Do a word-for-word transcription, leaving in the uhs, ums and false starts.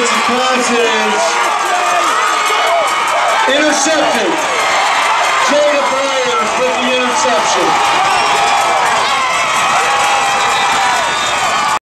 defensive pass is intercepted. Jacob Williams with the interception.